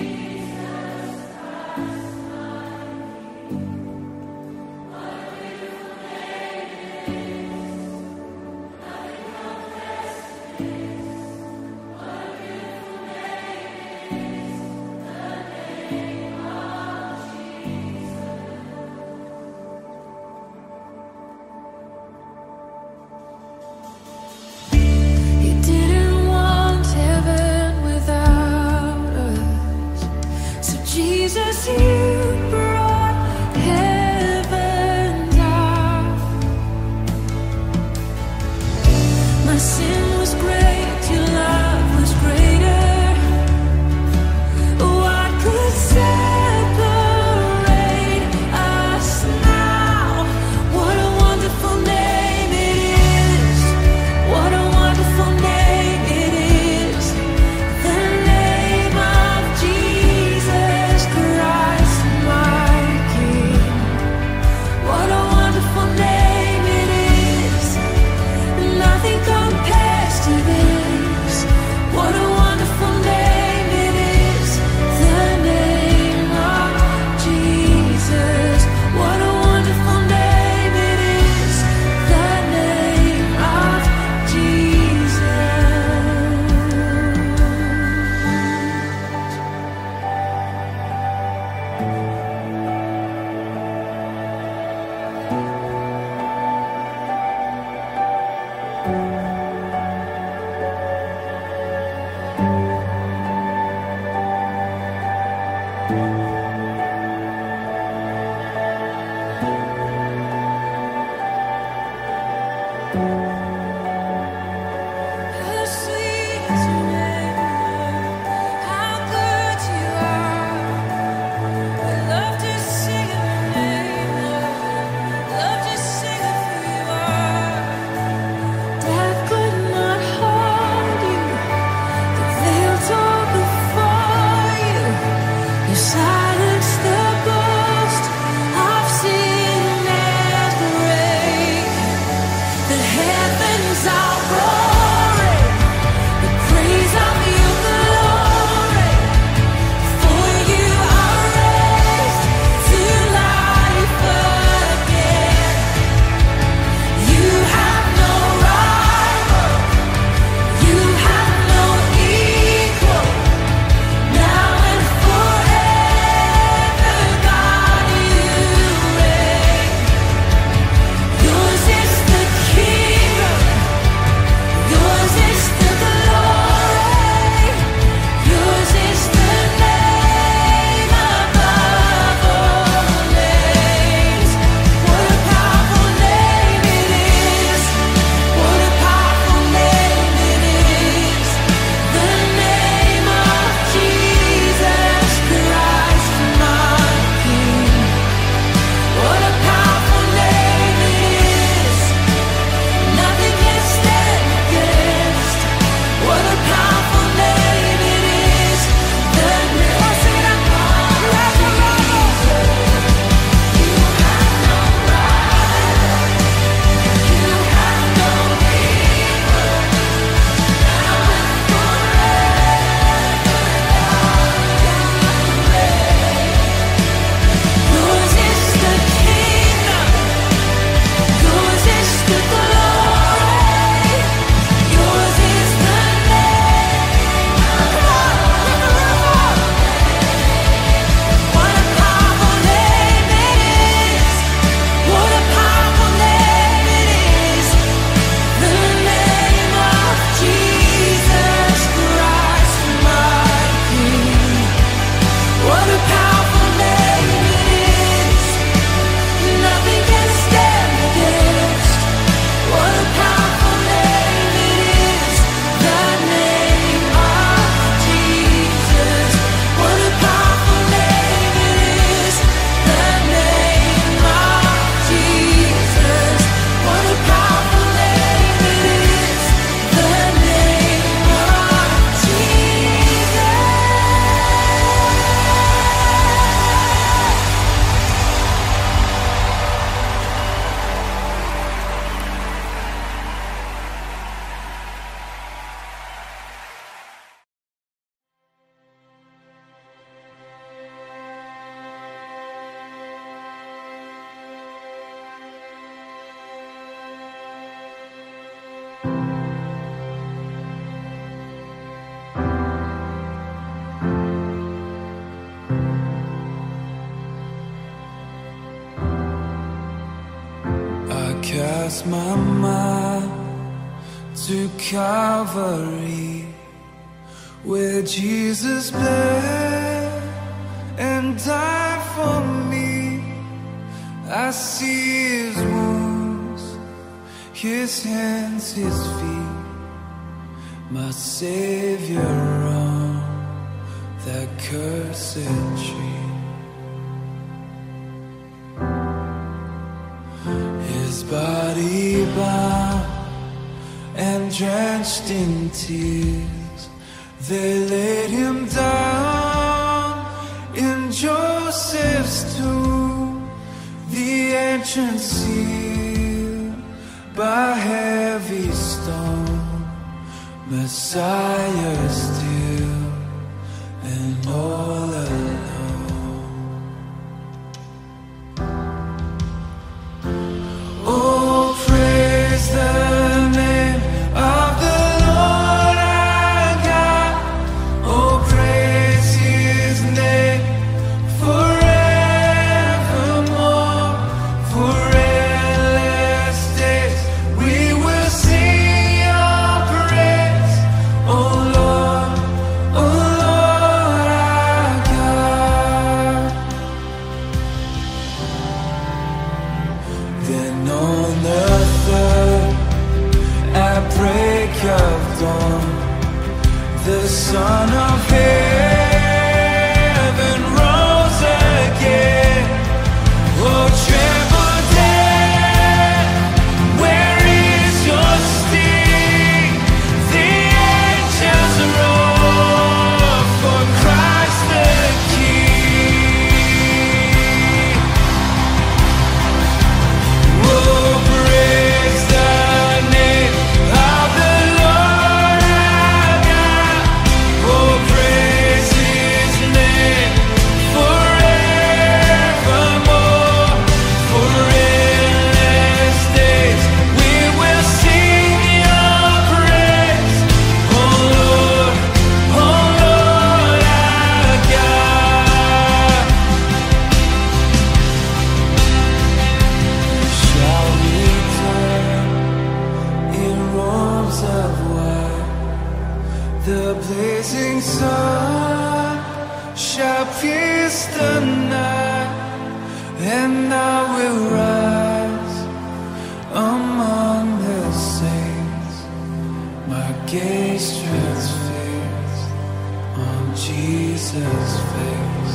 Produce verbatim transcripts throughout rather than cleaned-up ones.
Yes, I cast my mind to Calvary, where Jesus bled and died for me. I see his wounds, his hands, his feet, my Savior on that cursed tree. His body bound and drenched in tears, they laid him down in Joseph's tomb, the entrance sealed by heavy stone. Messiah still and all alone. Oh, praise the name of the Lord our God. Oh, praise his name forevermore. For endless days we will sing your praise. Oh Lord, oh Lord our God. Then on the third, at break of dawn, the Son of Heaven rose again. Oh, tremble death, where is your sting? The angels roar for Christ the King. Oh, praise the name of the Lord our God. Oh, praise his name forevermore. For endless days we will sing your praise. Oh Lord, oh Lord our God. Shall return in robes of white, the blazing sun shall pierce the night, and I will rise among the saints, my gaze transfixed on Jesus' face.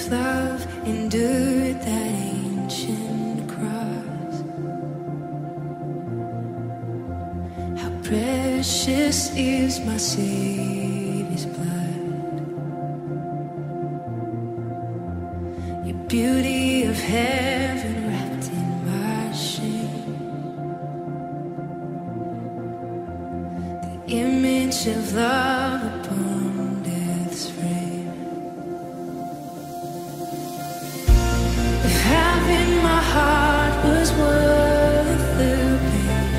love endured that ancient cross. How precious is my Savior's blood. Your beauty of heaven wrapped in my shame. The image of love upon death's frame. If having my heart was worth the pain,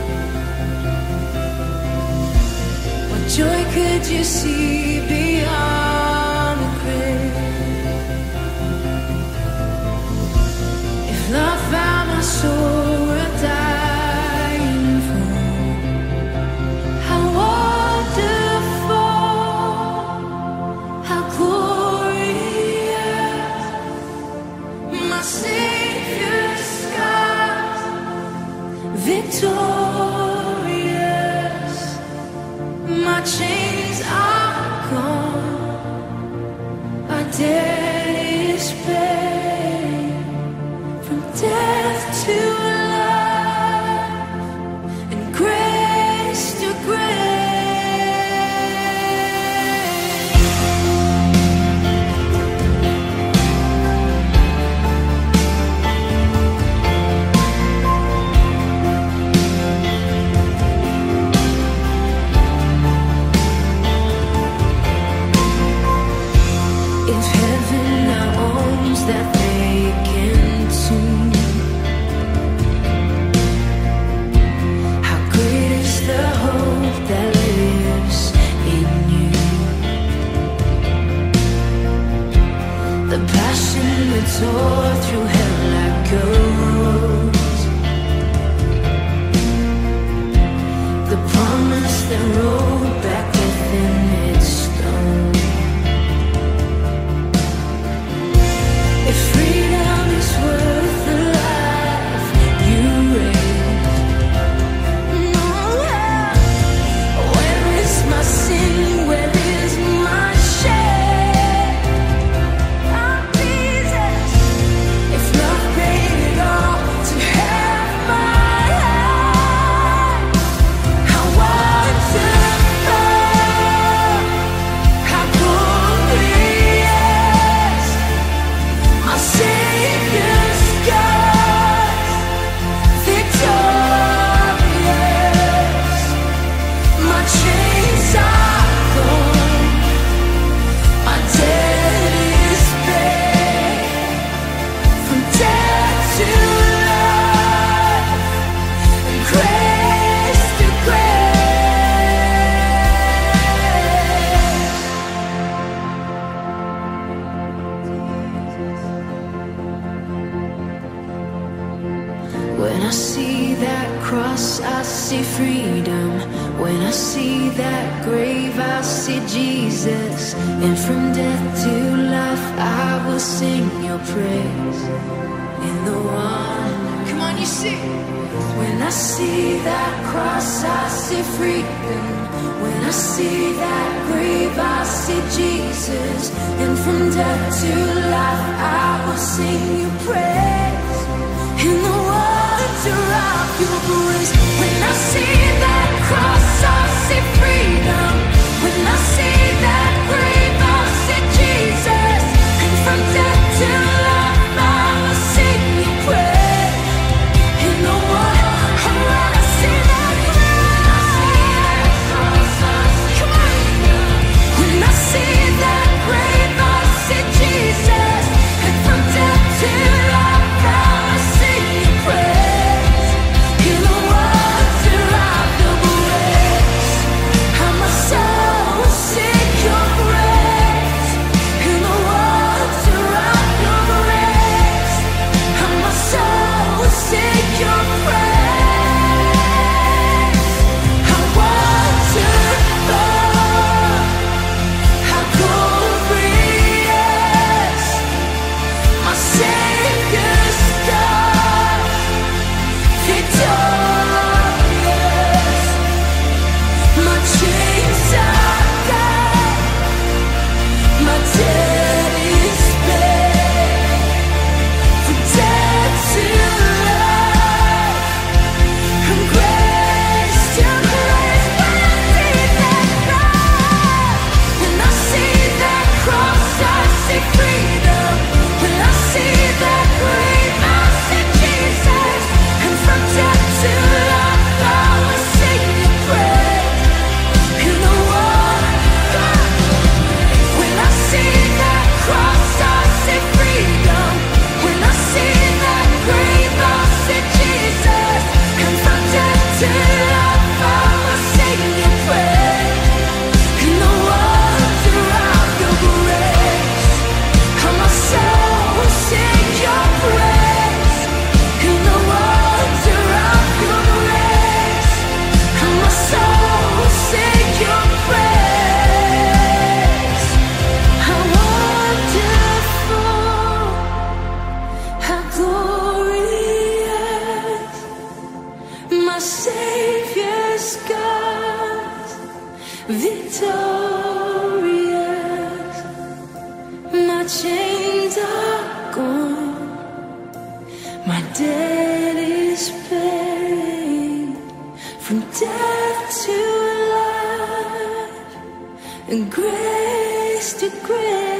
what joy could you see beyond the grave? If love found my soul worth dying for, how wonderful, how glorious, my Savior's scars, victorious, my chains are gone, our debt is paid, from death to life, and grace to grace. If heaven now owns that vacant tomb, how great is the hope that lives in you. The passion that tore through hell like gold, the promise that rolled back within its stone. If freedom is worth the life you raised, no, where is my sin? Where is my shame? Oh, Jesus, if love paid it all to have my life, how wonderful, how glorious, my Savior's scars, victorious, my chains are gone, my debt is paid, from death to life, and grace to When I see that cross, I see freedom. When I see that grave, I see Jesus. And from death to life, I will sing your praise. In the one, come on, you sing. When I see that cross, I see freedom. When I see that grave, I see Jesus. And from death to life, I will sing your praise. In the wonder of your grace. When I see that cross, I see freedom. When I see that grave, I see Jesus. And from death to life, I will sing your praise. In the wonder, when I see that cross, come on. When I see that grave, I see Jesus. And from death to life, chains are gone, my debt is paid. From death to life, and grace to grace.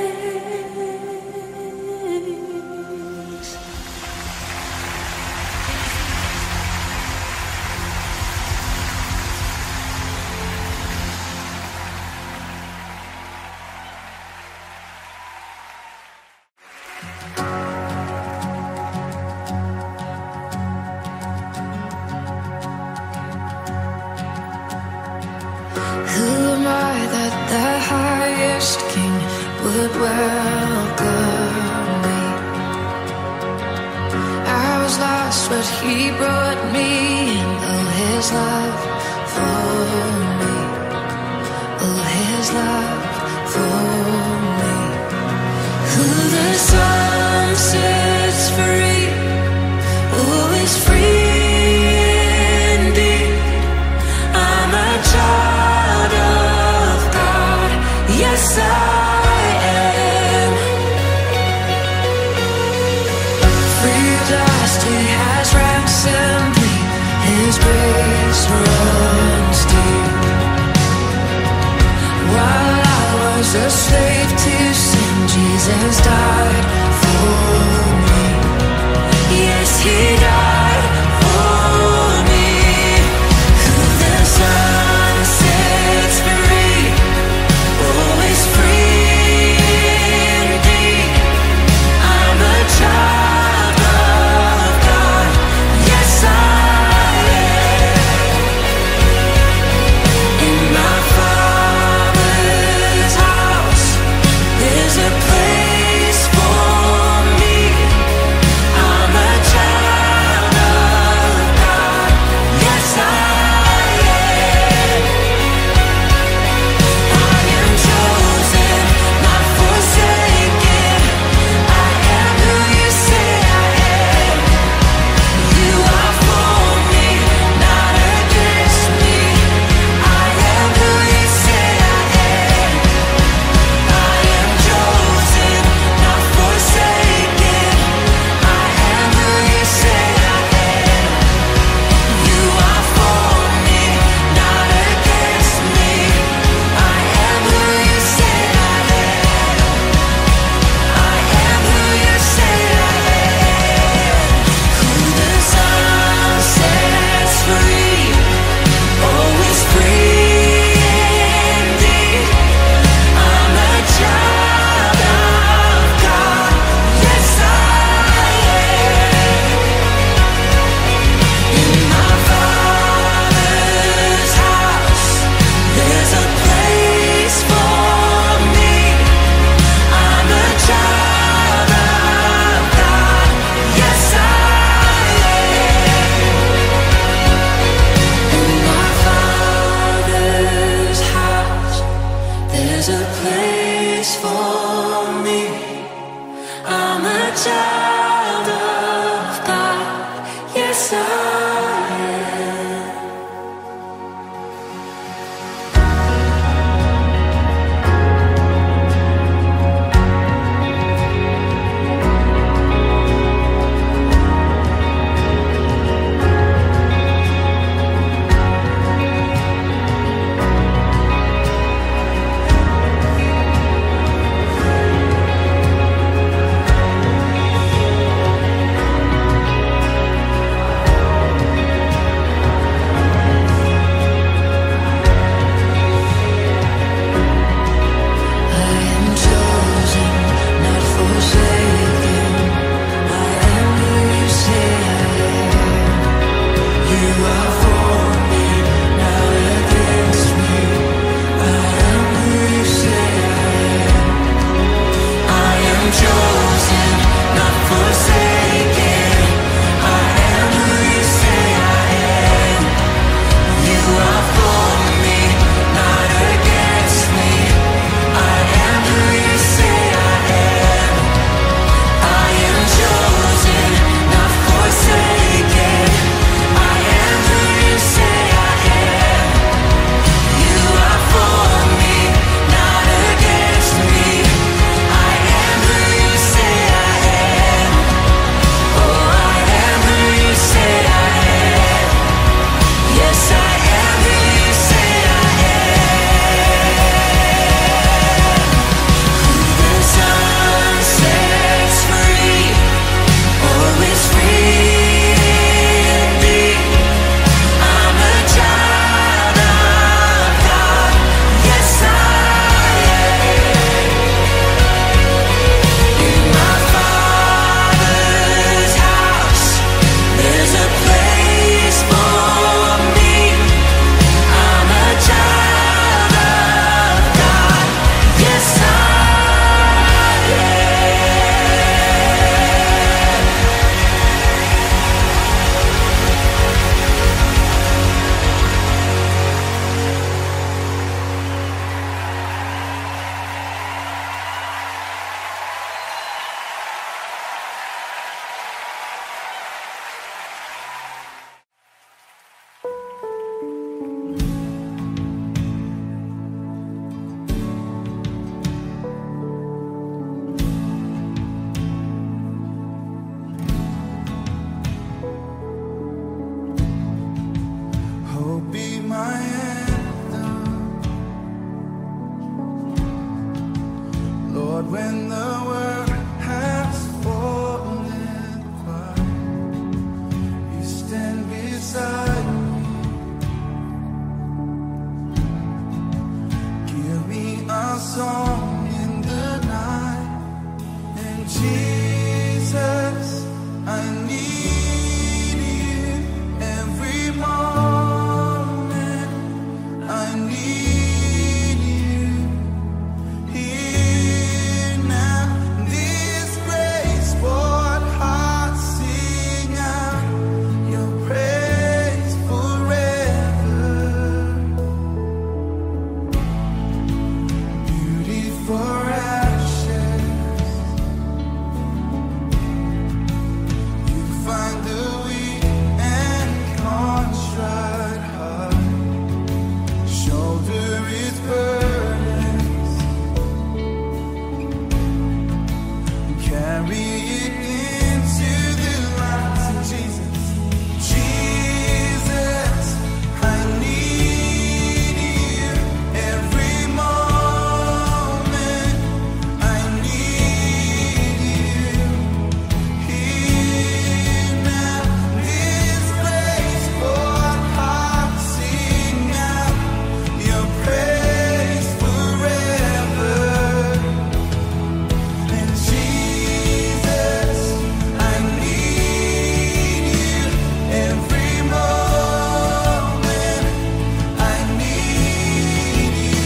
Would welcome me. I was lost, but he brought me in. Oh, his love for me. Oh, his love for me. Who the Son sets free, oh, is free indeed. I'm a child of God. Yes, I He has ransomed me, his grace runs deep. While I was a slave to sin, Jesus died for me. Yes, he died for me. Who the Son sets free, always free indeed. I'm a child. There's a place Lord, when the world has fallen apart, you stand beside me. Give me a song in the night, and Jesus, I need you every moment. I need you here now. This grace for heart sing out your praise forever. Beauty for ashes, you find the weak and contrite heart. Shoulder its burdens, carry it into the light. Jesus, Jesus, I need you every moment. I need you here now. This grace for heart sing out your praise forever. And Jesus, I need you every moment. I need you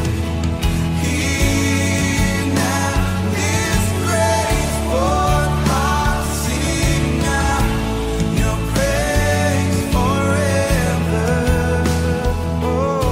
here now. This grace for heart sing out your praise forever. Oh.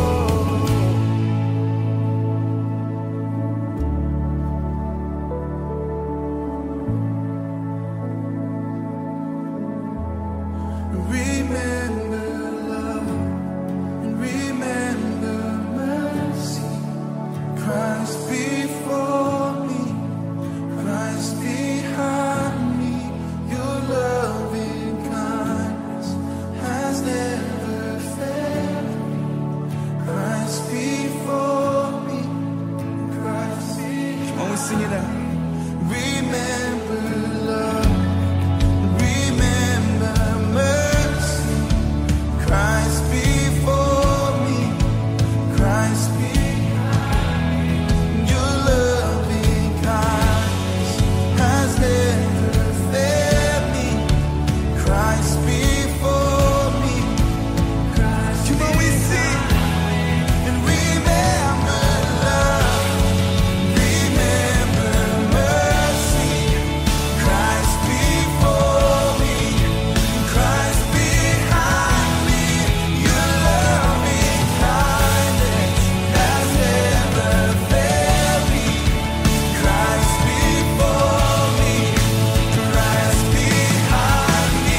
Remember love and remember mercy. Christ before me, Christ behind me. Your loving kindness has never failed me. Christ before me, Christ behind me. When we sing it out. Remember love, remember mercy. Christ before me, Christ behind me. Your loving kindness has never failed me. Christ before me, Christ. Come on, we sing and remember love, remember mercy. Christ before me, Christ behind me. Your loving kindness has never failed me. Christ before me, Christ behind me.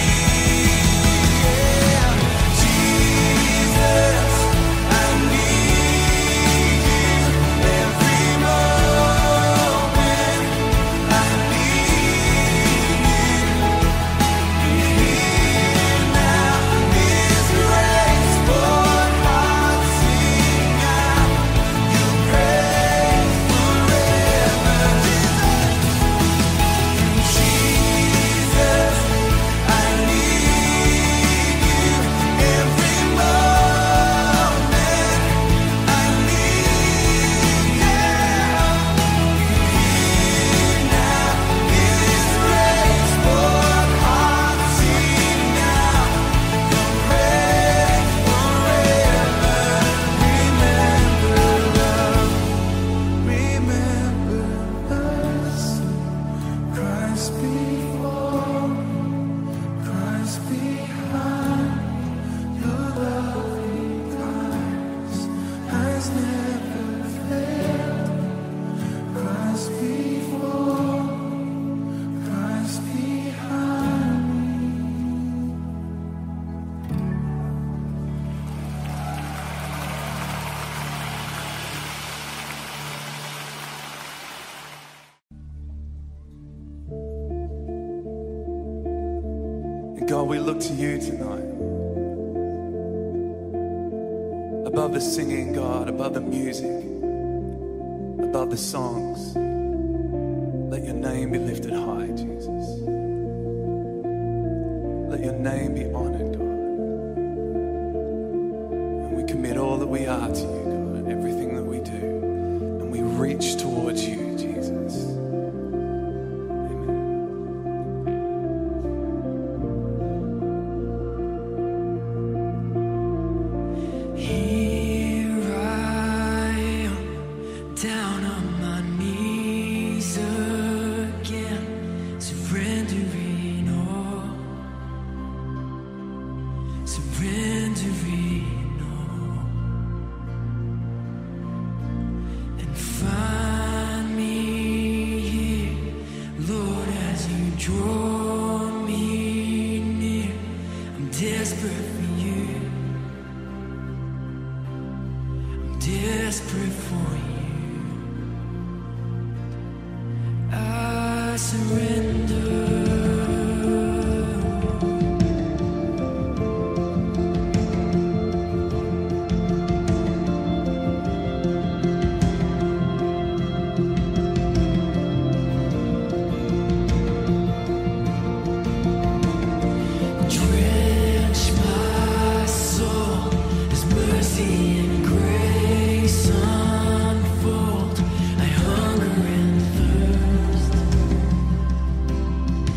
Yeah. Jesus, I need you every moment. I need you here now. This grace for heart sing out your praise forever. Jesus, I need you every moment. I need you here now. This grace for heart sing out your praise forever. Remember love, remember mercy. Christ before, Christ behind. Your loving kindness has never failed. Christ before, Christ behind. God, we look to you tonight. Above the singing, God, above the music, above the songs. name be lifted high, Jesus. Let your name be honored, God. And we commit all that we are to you, God, everything that we do. And we reach towards you, Jesus. Down on my knees again, surrendering all, surrendering all, and find me here, Lord, as you draw me near. I'm desperate for you, I'm desperate for you. I surrender. Drench my soul as mercy and grace unfold. I hunger and thirst.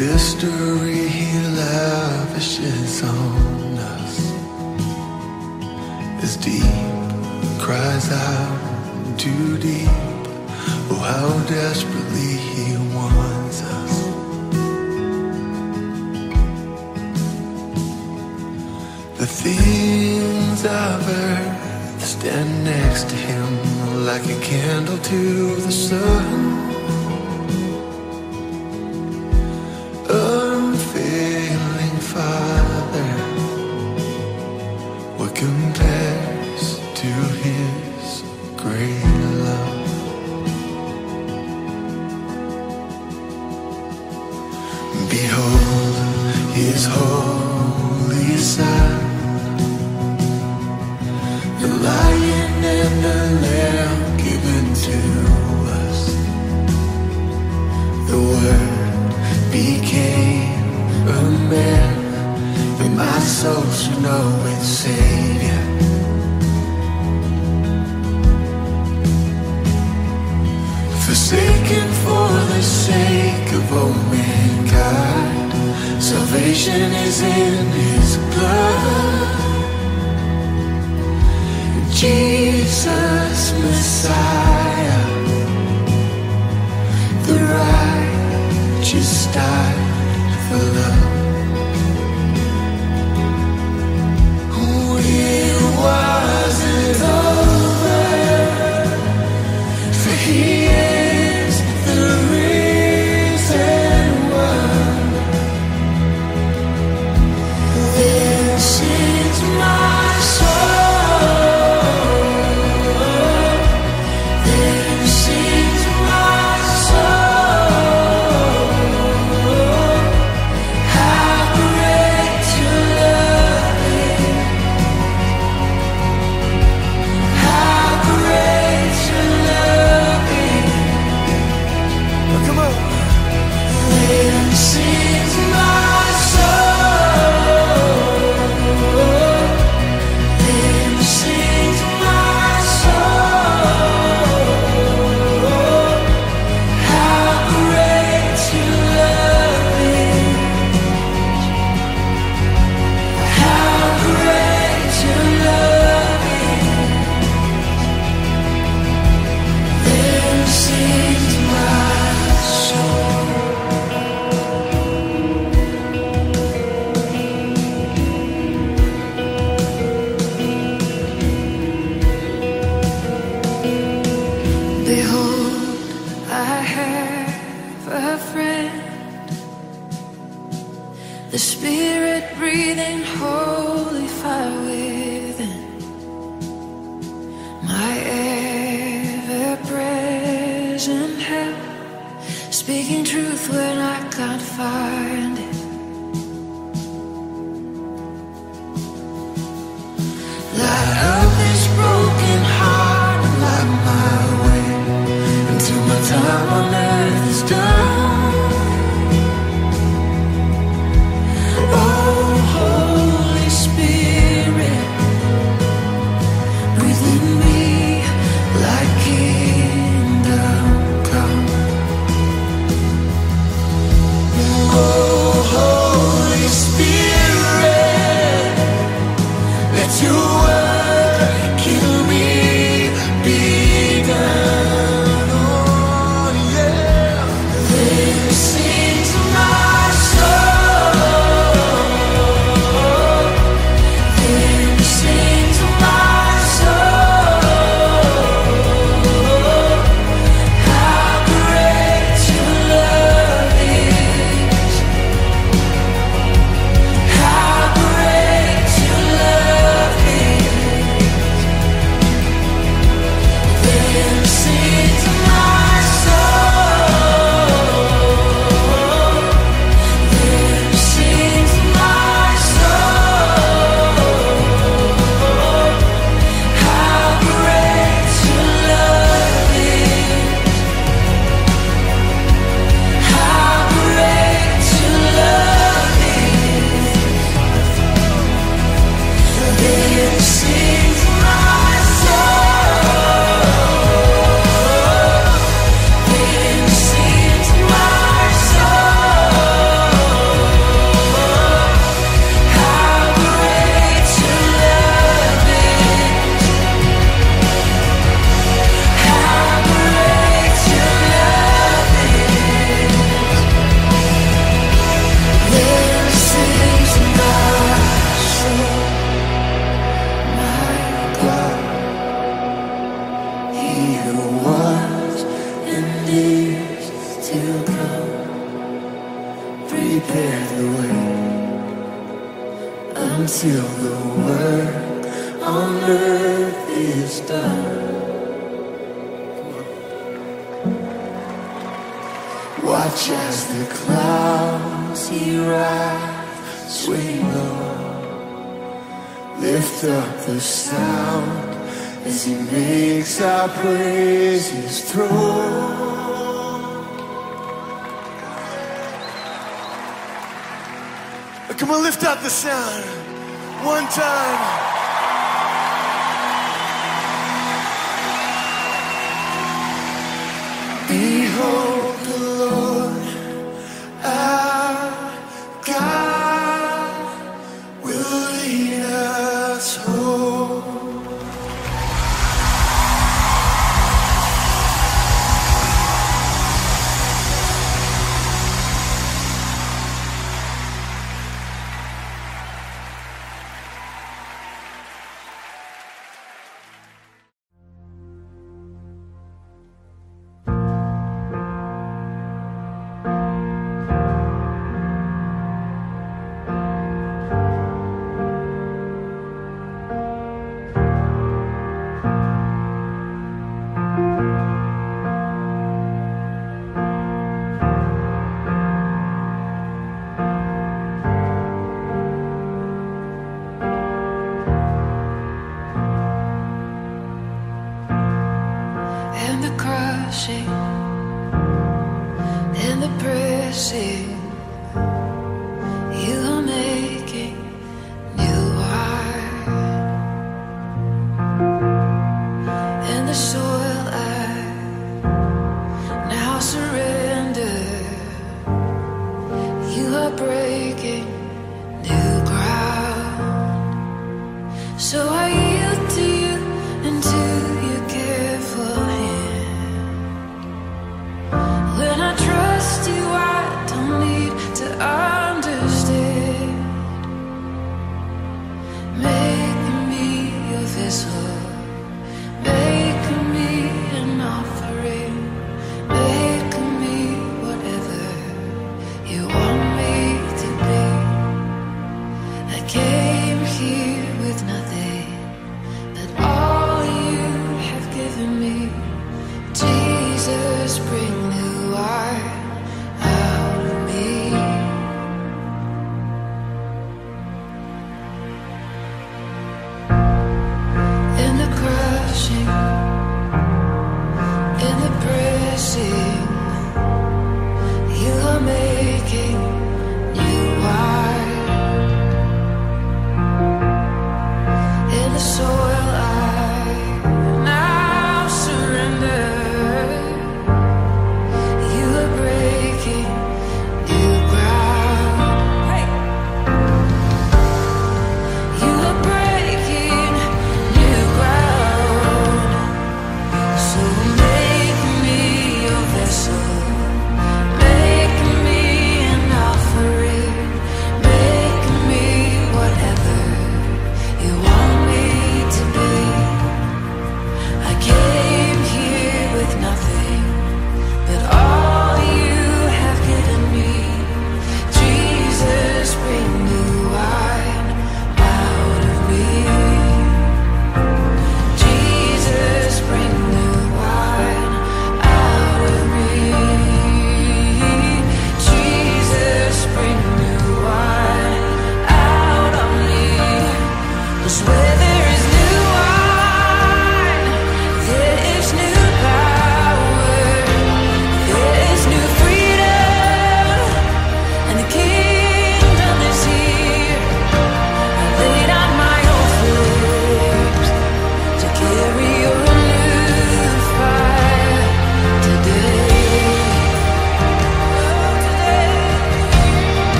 mystery he lavishes on us is deep, cries out too deep. Oh, how desperately he wants us. The things of earth stand next to him like a candle to the sun. Unfailing Father, what compares to his great love? Behold his holy Son, the lion and the lamb given to us. The Word became a man, and my soul should know its Savior. Forsaken for the sake of all mankind, salvation is in his blood. Jesus Messiah, the righteous died for love. It wasn't over, for he is the risen one. This is my soul. This is my soul. How great your love is. How great your love is. Oh, come on. This is my soul. This is my soul. How great your love is. How great your love is. This is my soul. Behold, I have a friend, the Spirit breathing holy fire within, my ever-present help, speaking truth when I can't find it. Light up this broken heart and light my way until my time on earth is done. Oh, Holy Spirit, breathe in me like kingdom come. Oh, Holy Spirit, let your work in me be done. Oh, yeah. to come. Prepare the way until the work on earth is done. Watch as the clouds he rides, swing low. Lift up the sound as he makes our praises through. Come on, lift up the sound one time. Behold the Lord, our God will lead us home. And the pressing, you are making new wine. And the soil I now surrender, you are breaking new ground. So I yield to you and to your careful hand. When I trust you, I don't need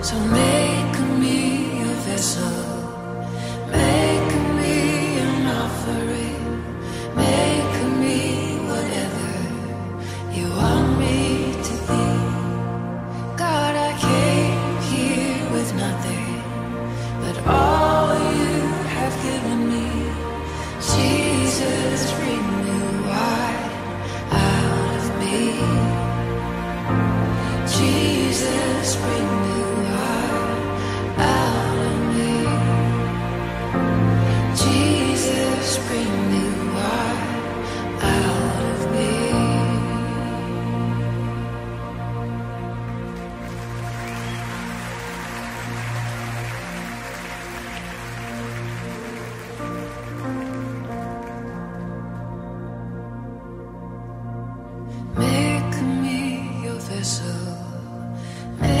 So make me a vessel, make me an offering, make me whatever you want me to be. God, I came here with nothing but all you have given me. Jesus, bring new wine out of me. Jesus, bring new wine out of me. Jesus, bring new wine out of me. Make me your vessel. Make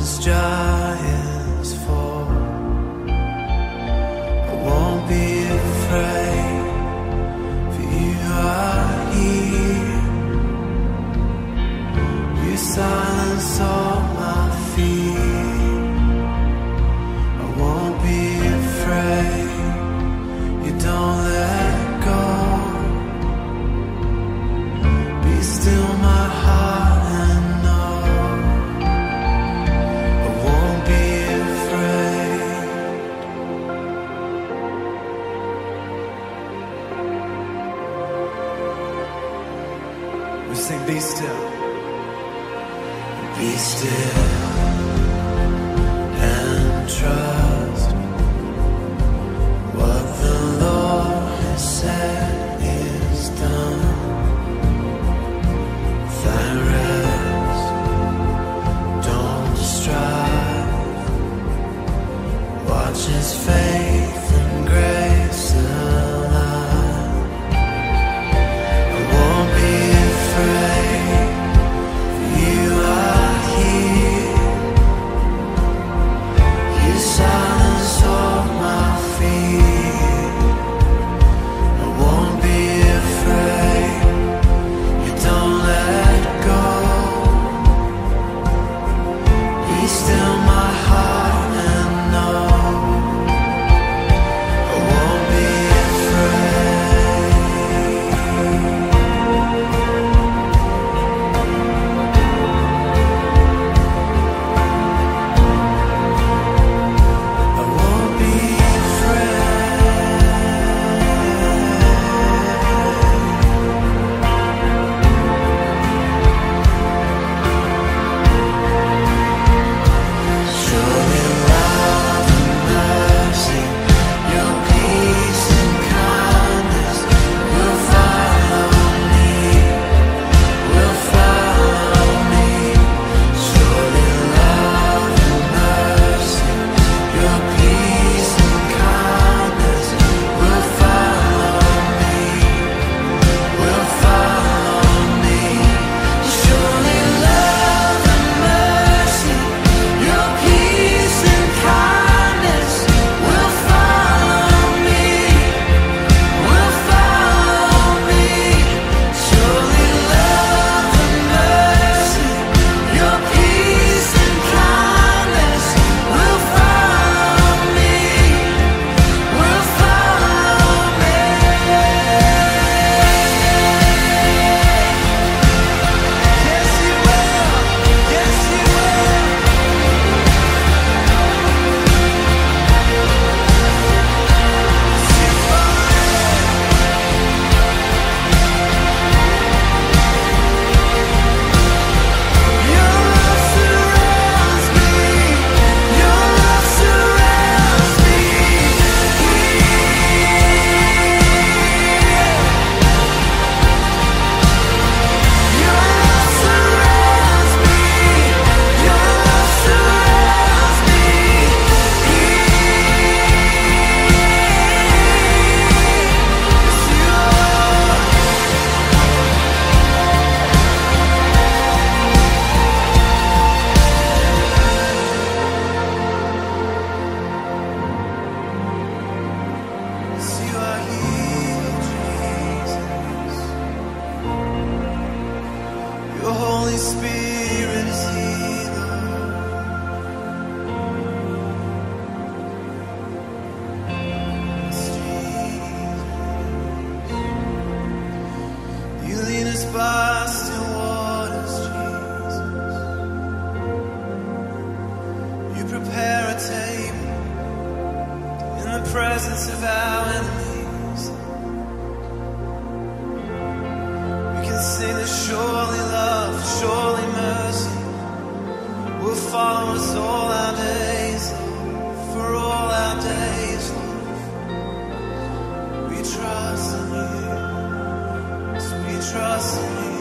as giants fall, I won't be afraid, for you are here. You silence all my fear. I won't be afraid. You don't let go. Be still my heart and know I won't be afraid. We sing, be still. Be still and trust what the Lord has said is done. Find rest, don't strive. Watch His faith and grace align. I won't be afraid, for you are here. You silence all my fear. I won't be afraid. You don't let go. Be still my heart and know I won't be afraid. I won't be surely love and mercy, your peace and kindness will follow me, will follow me. Surely love and mercy, your peace and kindness will follow me, will follow me. Surely love and mercy, your peace and kindness will follow me, will follow me. Surely love and mercy, your peace and kindness will follow me, will follow me. Yes, you will. Yes, you will. Your love surrounds me. Your love surrounds me. Your love surrounds me. Your love surrounds me. Yes, you are here, Jesus. Your Holy Spirit is here, Lord. Yes, Jesus. You lead us by still waters, Jesus. You prepare a table in the presence of our enemies. We can sing that surely love, surely mercy will follow us all our days, Lord, for all our days, Lord. We trust in you, yes, we trust in you.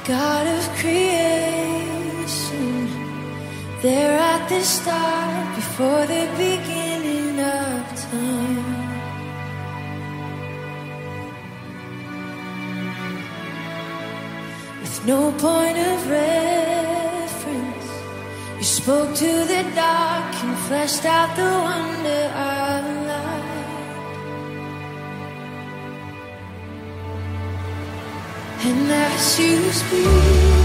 God of creation, there at the start, before the beginning of time. With no point of reference, you spoke to the dark and fleshed out the wonder of light. And as you speak,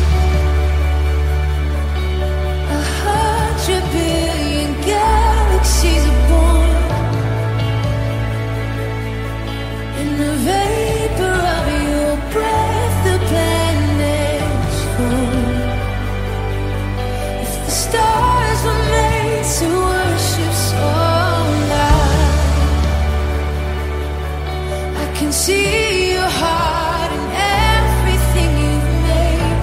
a hundred billion galaxies are born. In the vapor of your breath, the planets form. If the stars were made to worship so loud, I can see your heart in everything you've made.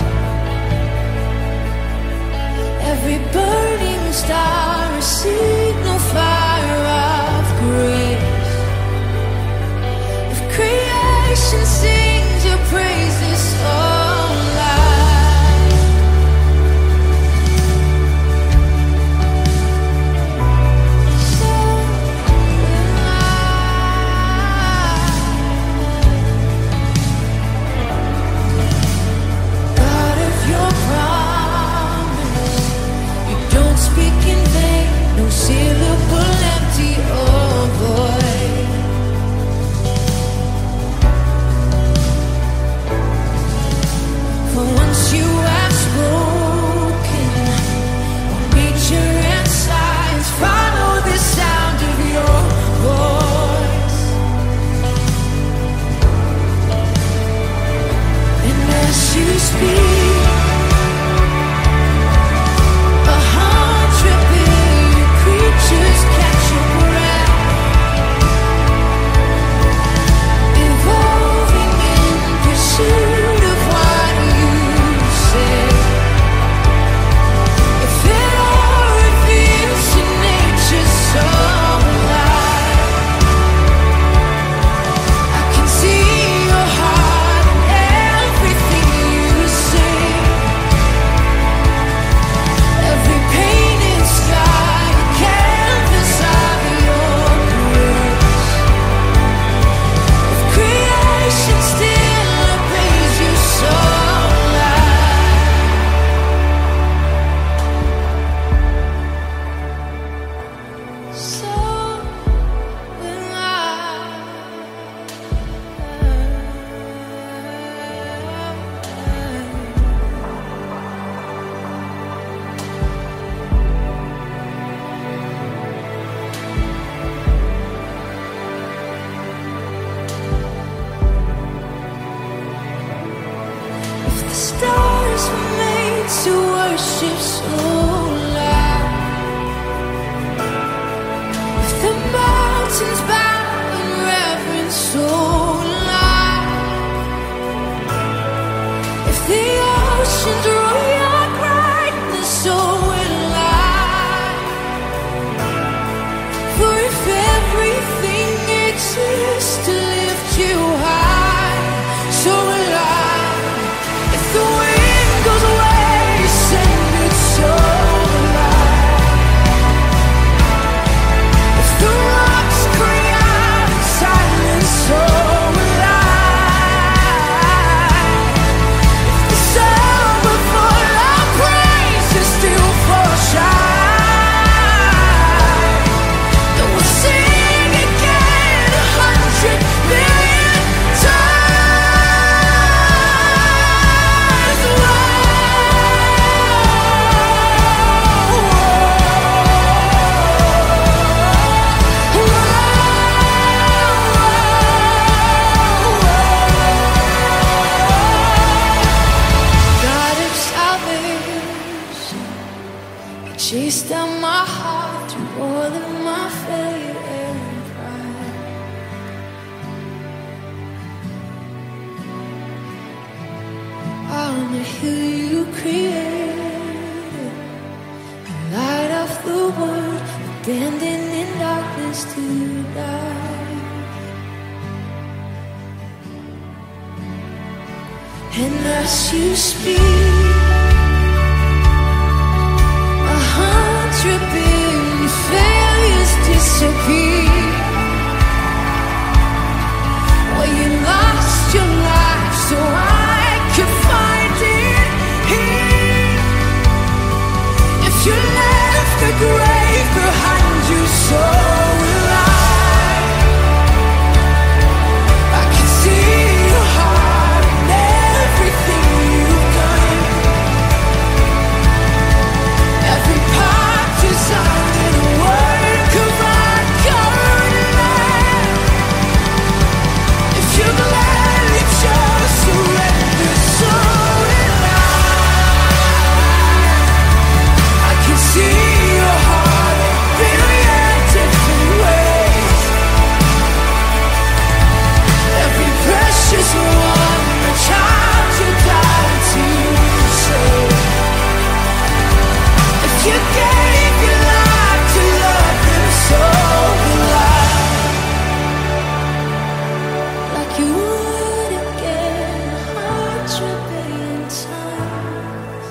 Every burning star, a signal fire of grace. If creation sings your praises so loud, so will I. God of your promise, you don't speak in vain, no syllable empty or void. For once you have spoken, all nature and science follow the sound of your voice. And as you speak, a hundred billion creatures catch your breath, evolving in pursuit of what you say. If it all reveals to nature so alive, I can see your heart in everything you say. Every painted sky, a canvas of your grace. If creation still obeys you so loud, so will I. If the stars were made to worship so loud, if the mountains bow in reverence so loud, if the oceans roar your brightness, so will I. For if everything exists to lift you high, so will I. If the wind goes away, send it so alive. If the rocks cry out in silence, so will I. If the sun will fall, our praises still fall shine. Then we'll sing again a hundred billion times. Whoa, God of salvation, you chased down my heart through all of my failure and pride. On the hill you created, the light of the world, abandoned in darkness to die. And as you speak, a hundred billion failures disappear. Where you lost your life so I could find it here. If you left the grave behind you, so will I. I can see your heart and everything you've done. Every part designed in a work of art, covered in love. If you gladly chose surrender, so will I. I can see your heart in a billion different ways. Every precious one, a child you died to save. If you gave your life to love them, so will I. Like you would again a hundred billion times.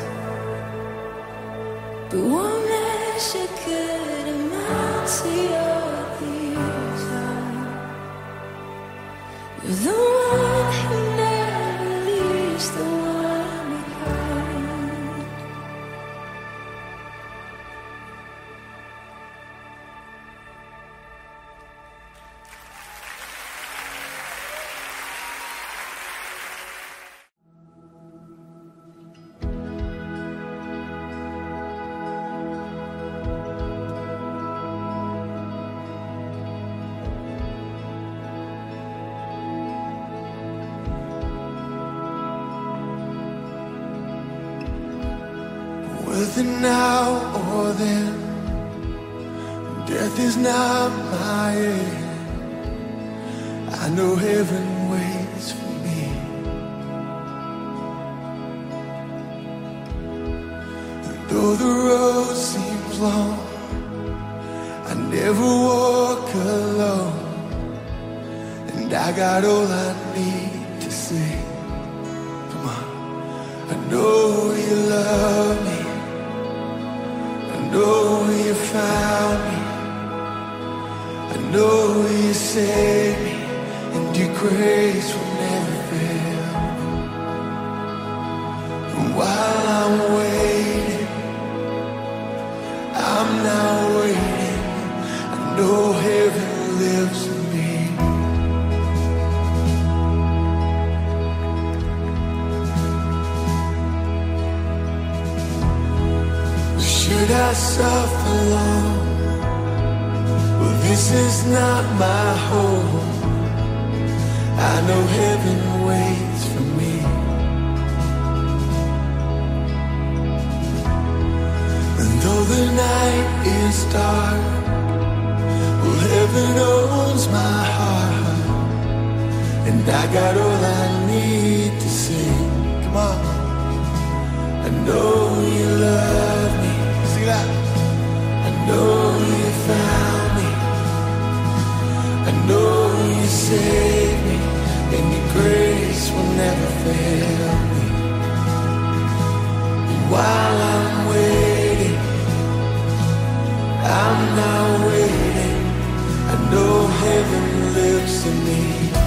But one measure could amount to your desire. You're the one who never leaves the one behind. Whether now or then, death is not my end. I know heaven waits for me. And though the road seems long, I never walk alone. And I got all I need to say. Come on. I know you love me. I know you found me. I know you saved me, and your grace will never fail. And while I'm waiting, I'm now waiting. I know heaven lives in me. Should I suffer long? Well, this is not my home. I know heaven waits for me. And though the night is dark, well, heaven owns my heart. And I got all I need to say. Come on. I know you love me. See that? I know you found me. I know you saved me, and your grace will never fail me. And while I'm waiting, I'm now waiting. I know heaven lives in me.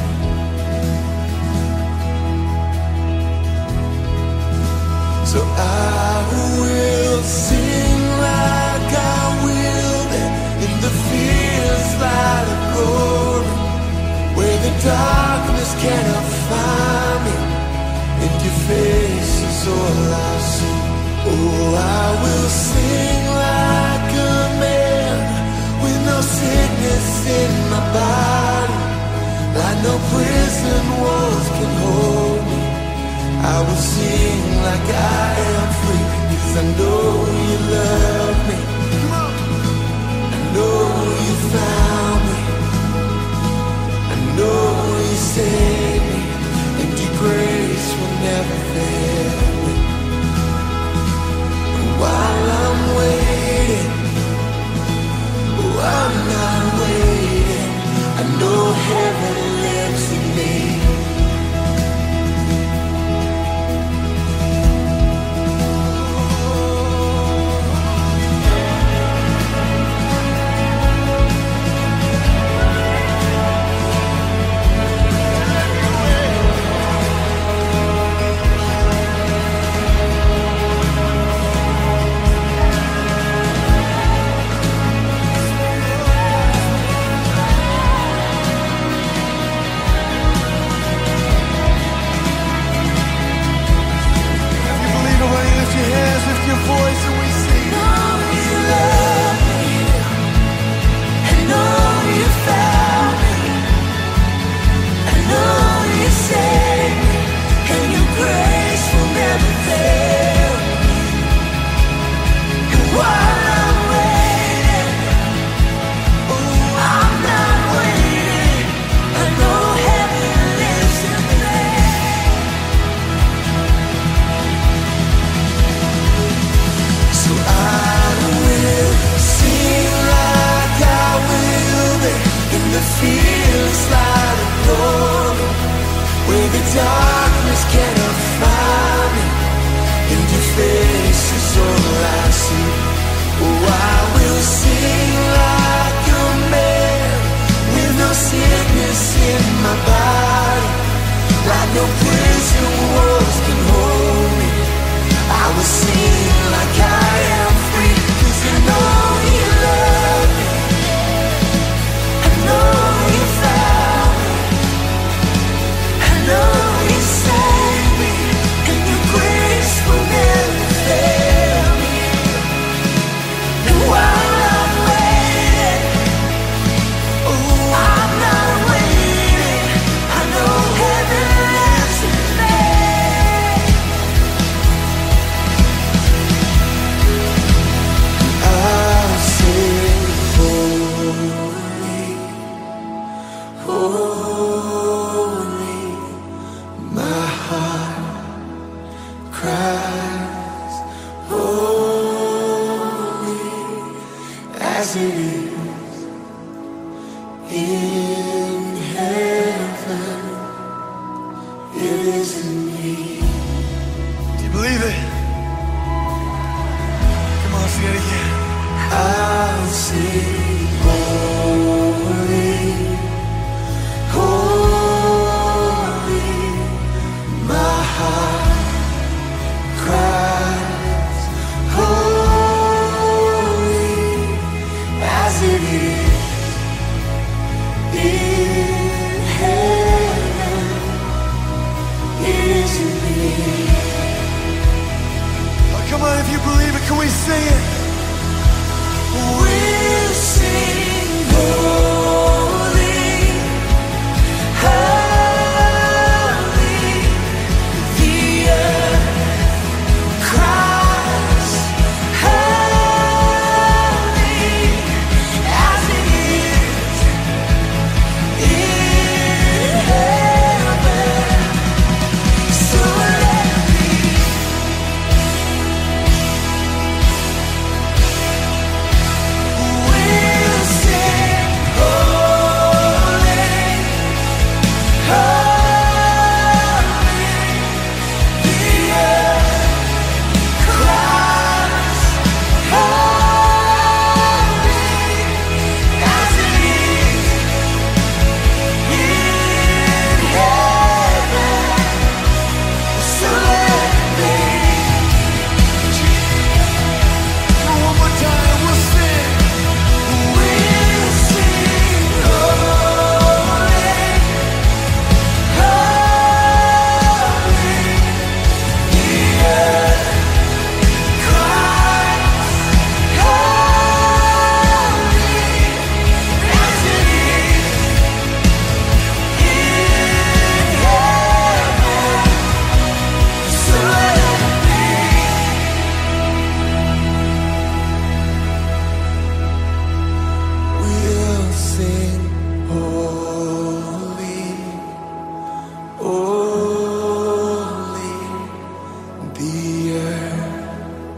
So I will sing like I will then in the fierce light of glory, where the darkness cannot find me, and your face is all I see. Oh, I will sing like a man with no sickness in my body, like no prison walls can hold me. I will sing like I am free, because I know you love me. I know you found me. I know you saved me, and your grace will never fail me. And while I'm waiting, oh, I'm not waiting. I know heaven lives in me. the fearless light of glory, where the darkness cannot find me. And your face is all I see. Oh, I will sing like a man, with no sickness in my body, like no prison walls can hold me. I will sing like I am free, 'cause I know you love me, I know you found me, I know you saved me, and your grace will never fail me. And while I'm waiting, oh, I'm not waiting, I know heaven lives in me. I'll sing holy, holy, my heart cries, holy, as it is in heaven, it is in me. Do you believe it? Come on, sing it again. I'll sing holy, holy, my heart cries, holy, as it is in heaven, it is in me. Oh, come on, if you believe it, can we sing it? We'll sing holy, holy, the earth cries, holy, as it is in heaven. So let me. We'll sing holy, holy, the earth cries, holy, as it is in heaven. So let me. One more time, we'll sing. We'll sing holy, holy, the earth cries, holy, as it is in heaven. So let me. We'll sing holy, holy, the earth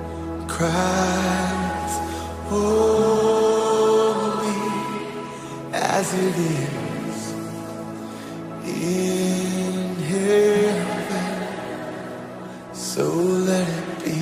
cries, holy, as it is in heaven. So let it be.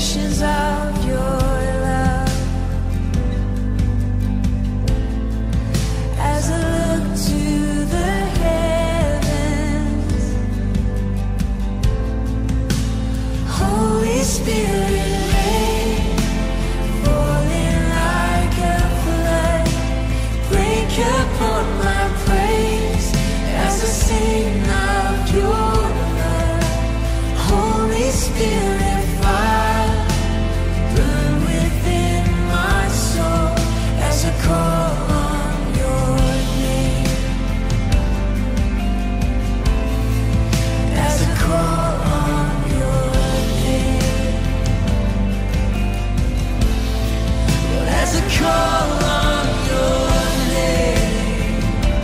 revelations of your love. As I look to the heavens, Holy Spirit, rain, falling like a flood, break upon my praise as I sing of your love. Holy Spirit, fire, burn within my soul as I call on your name. As I call on your name. Well, as I call on your name.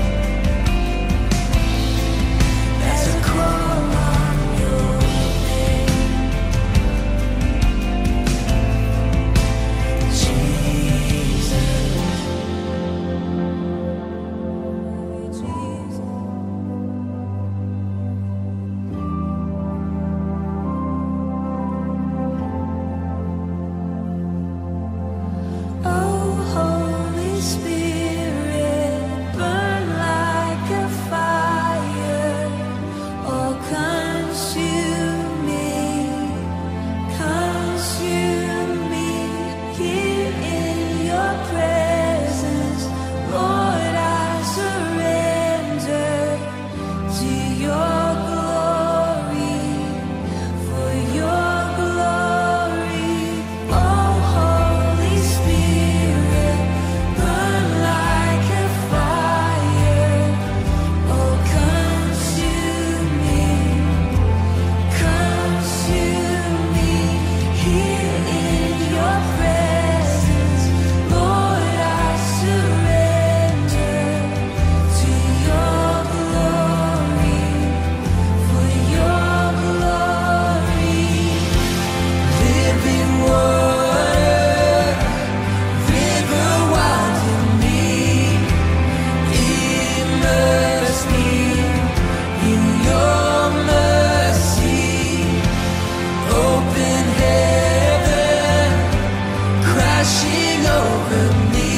As I call on your name. Jesus. Oh, Holy Spirit, burn like a fire, oh, consume me, consume me here in your presence. Lord, I surrender to your glory, for your glory. Oh, Holy Spirit, burn like a fire, oh, consume me, consume me here in your presence. Lord, I surrender to your glory, for your glory. Living water, river wild in me, immerse me in your mercy. Open heaven, crashing over me,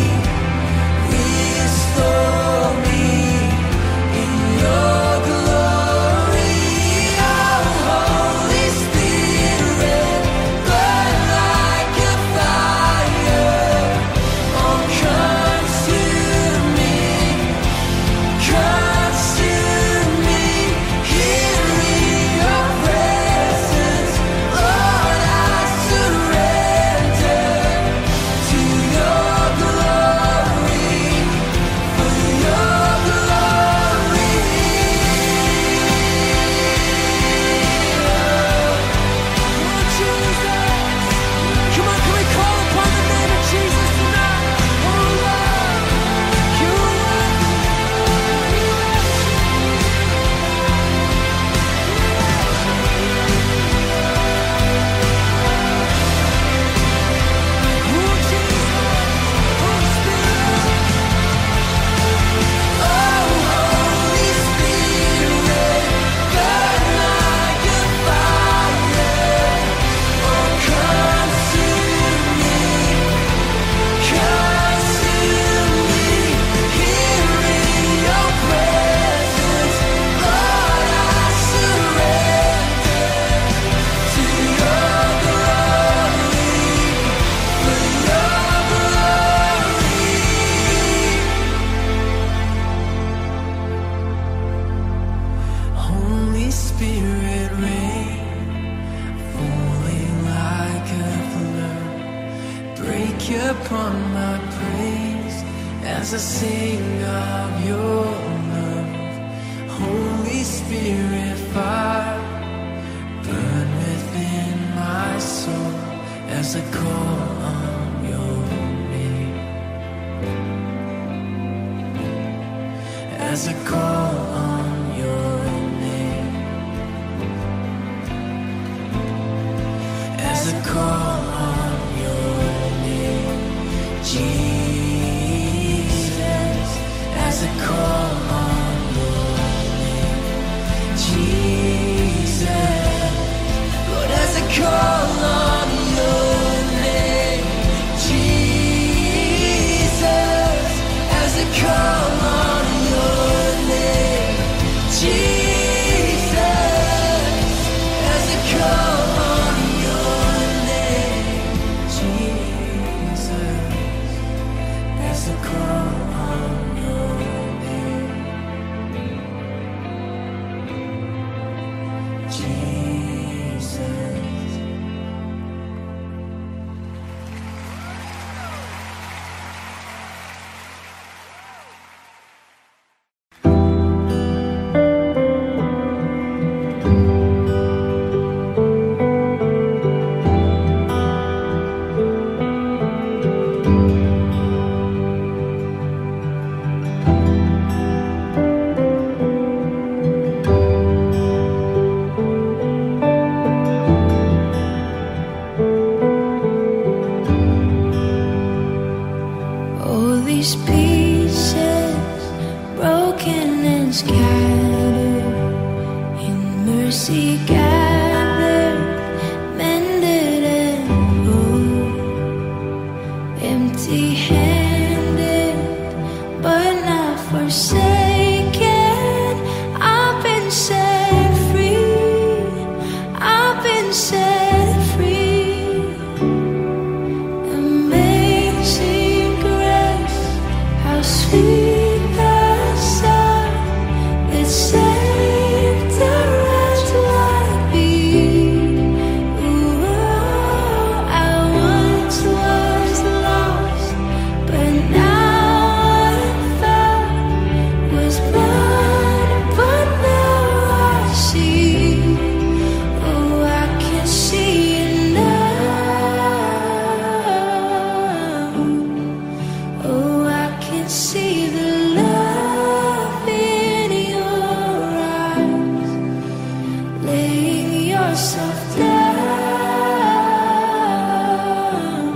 restore me in your glory. Oh, Holy Spirit, burn like a fire, oh, consume me, consume me here in your presence. Lord, I surrender to your glory, for your glory. Oh, Jesus. Come on, can we call upon the name of Jesus tonight? Oh, Lord, you Holy Spirit, rain, falling like a flood, break upon my praise as I sing of your love. Holy Spirit, fire, burn within my soul as I call on your name. As I call on your name. As I call on your name, Jesus. As I call on your name, Jesus. Lord, as I call on and set free. Amazing grace, how sweet the sound that saved a wretch like me. Ooh, I once was lost, but now I'm found. Was blind, but now I see. Oh, I can see it now. Oh, I can see the love in your eyes, laying yourself down,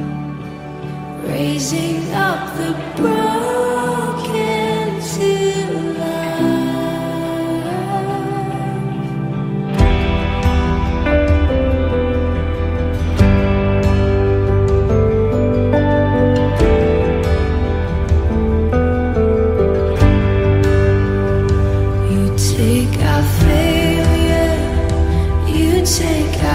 raising up the broken to You take our failure, you take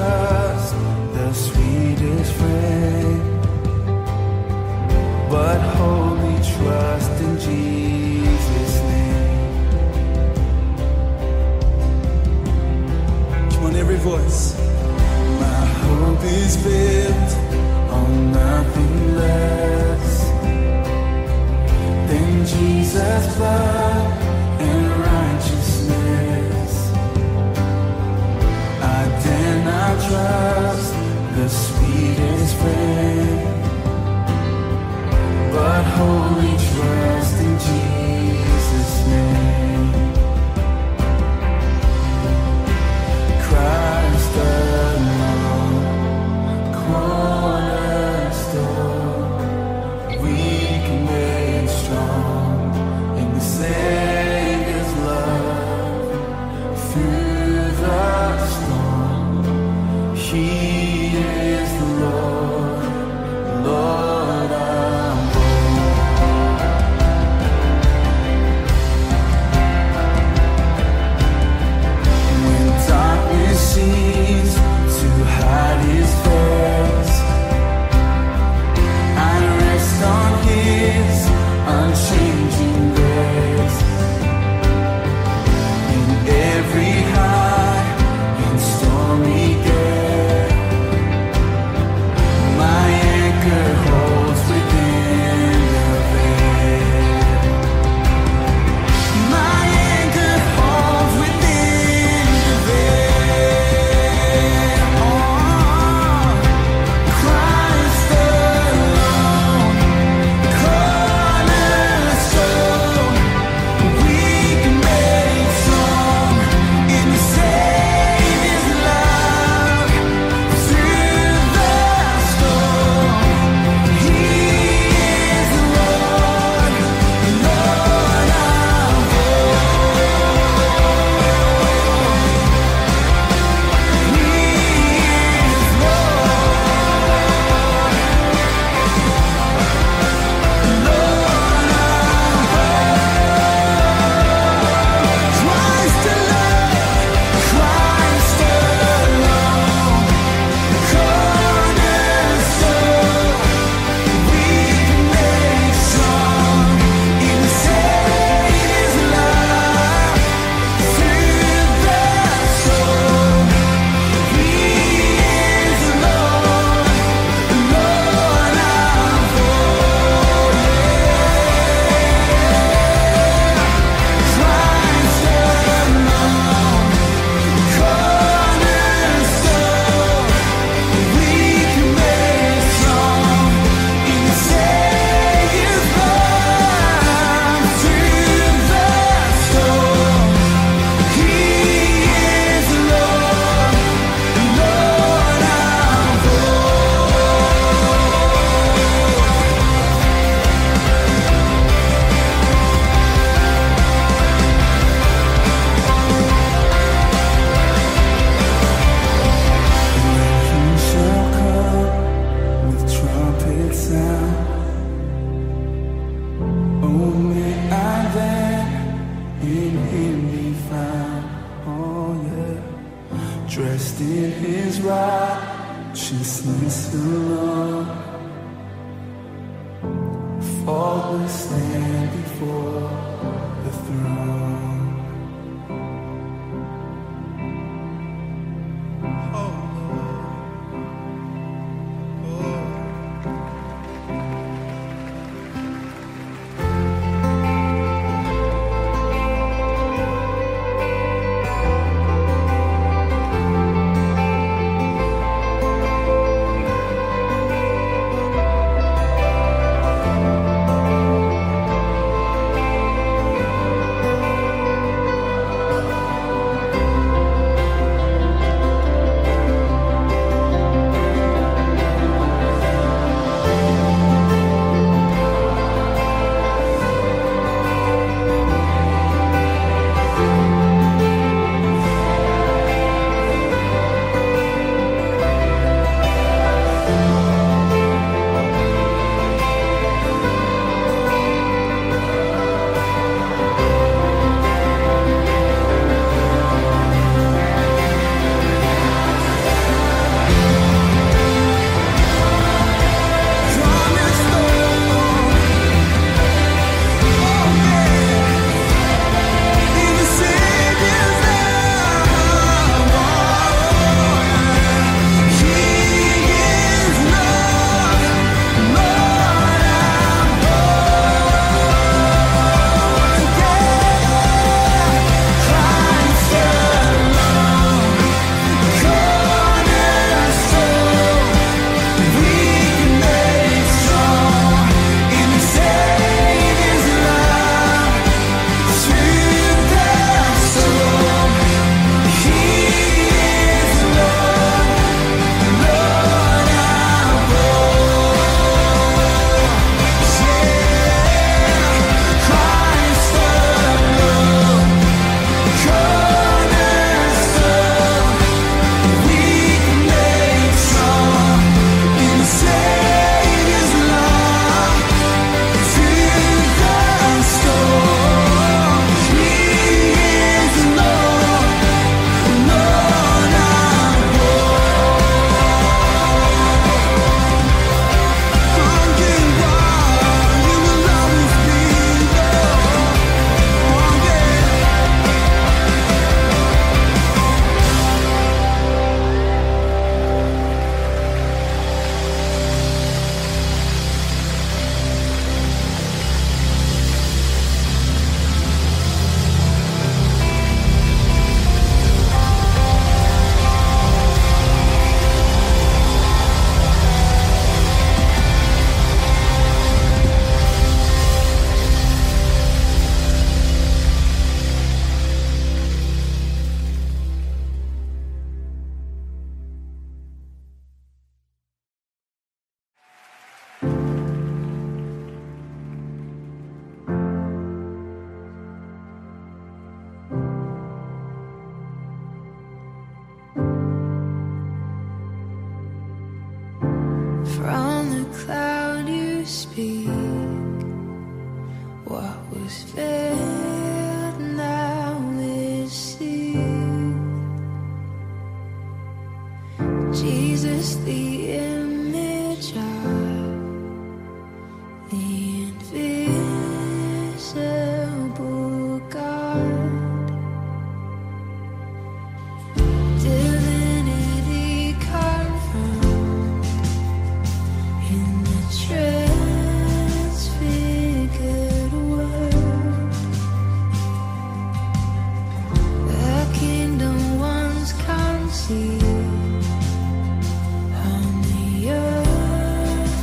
trust the sweetest friend, but wholly trust in Jesus' name. Come on, every voice. My hope is built on nothing less than Jesus' blood and righteousness. I dare not trust the sweetest friend, but wholly trust in Jesus' name. Christ alone, cornerstone, weak and made strong in the Savior's love. Through the storm, He is the Lord, Lord I'm born. When darkness seems to hide His face, I rest on His unchanging grace. In every high and stormy gale, my anchor holds within the veil. My anchor holds within the veil. Oh, Christ alone, cornerstone, weak and made strong in the Savior's love. Through the storm, He is the Lord, Lord I'm He is Lord, Lord Christ alone, Christ alone, cornerstone, weak and made strong in the Savior's love. Through the storm, He is Lord, Lord I'm Christ alone, cornerstone, weak and made strong in the Savior's love. Through the storm, He is Lord, Lord I'm He shall come with trumpet sound. Oh, may I then in Him be found. Oh, yeah. Dressed in His righteousness alone, faultless stand before the throne. Oh, From the cloud you speak, what was veiled now is seen. Jesus, the image of the invisible God. Divinity confirmed in the transfigured world. The kingdom once conceived on the earth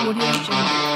Audio Jungle.